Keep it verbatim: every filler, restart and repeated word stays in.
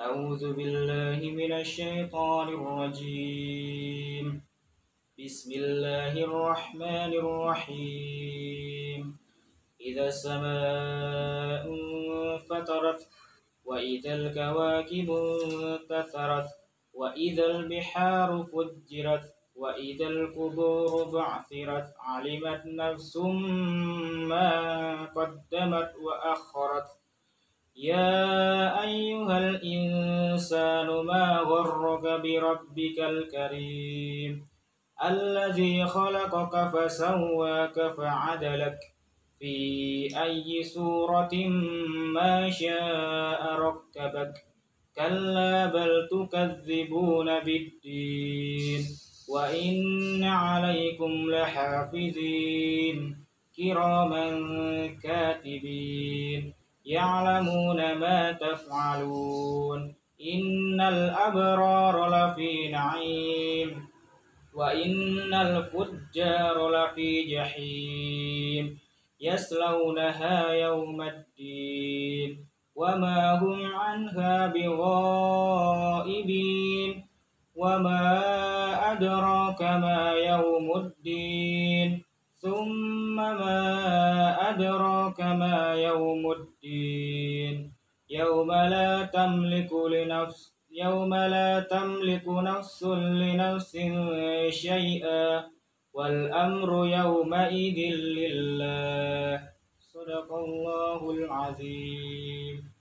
أعوذ بالله من الشيطان الرجيم. بسم الله الرحمن الرحيم. إذا السماء انفطرت وإذا الكواكب انتثرت وإذا البحار فجرت وإذا القبور بعثرت علمت نفس ما قدمت وأخرت. يا أيها الإنسان ما غرك بربك الكريم الذي خلقك فسواك فعدلك في أي صورة ما شاء ركبك. كلا بل تكذبون بالدين وإن عليكم لحافظين كراما كاتبين يعلمون ما تفعلون. إن الأبرار لفي نعيم وإن الفجار لفي جحيم يصلونها يوم الدين وما هم عنها بغائبين. وما أدراك ما يوم الدين ثم ما أدراك ما يوم الدين يوم لا تملك لنفس يوم لا تملك نفس لنفس شيئا والأمر يومئذ لله. صدق الله العظيم.